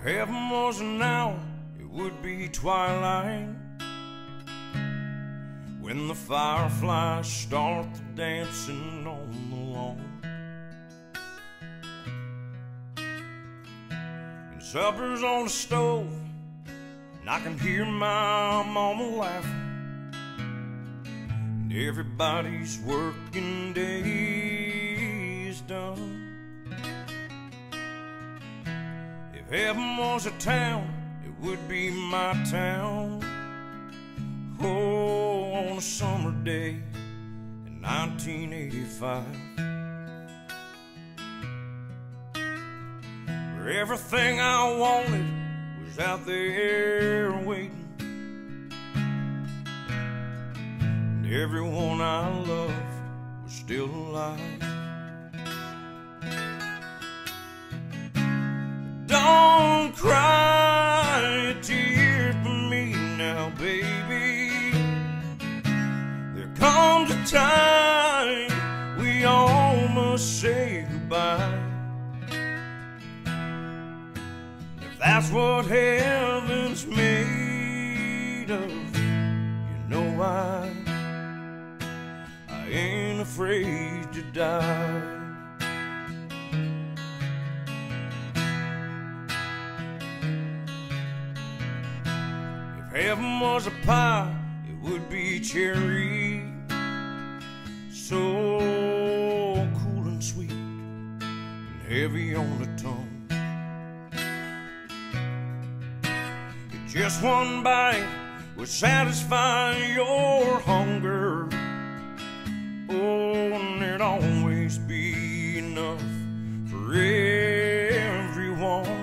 heaven was an hour, it would be twilight, when the fireflies start dancing on the lawn, and supper's on the stove, and I can hear my mama laughing, and everybody's working day is done. If heaven was a town, it would be my town. Oh, on a summer day in 1985, where everything I wanted was out there waiting, and everyone I loved was still alive. Don't cry a tear for me now, baby. There comes a time we all must say goodbye. If that's what heaven's made of, you know I ain't afraid to die. Heaven was a pie, it would be cherry, so cool and sweet and heavy on the tongue. Just one bite would satisfy your hunger. Oh, and there'd always be enough for everyone.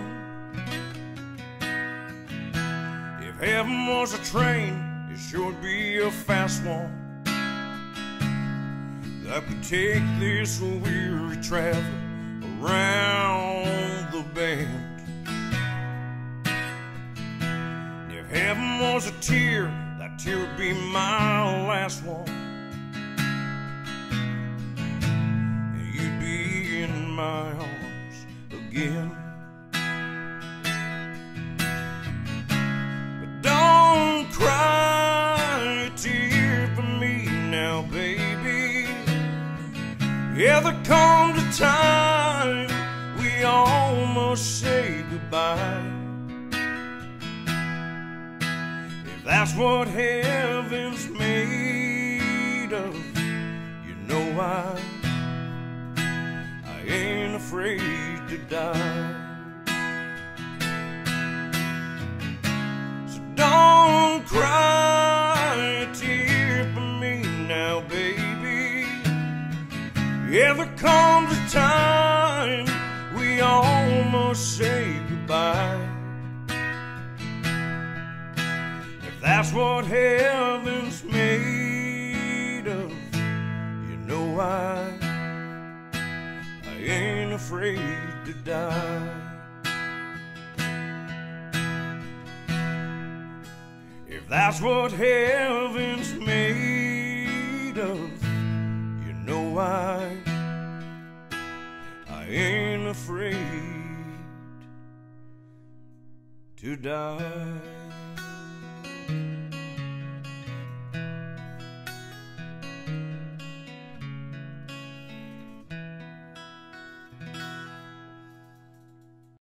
If heaven was a train, it should be a fast one that could take this weary traveler around the bend. If heaven was a tear, that tear would be my last one, and you'd be in my arms again. Yeah, there comes a time we all must say goodbye. If that's what heaven's made of, you know I ain't afraid to die. So don't cry a tear for me now, baby. Yeah, there comes a time we all must say goodbye. If that's what heaven's made of, you know I ain't afraid to die. If that's what heaven's made of, you know I ain't afraid to die.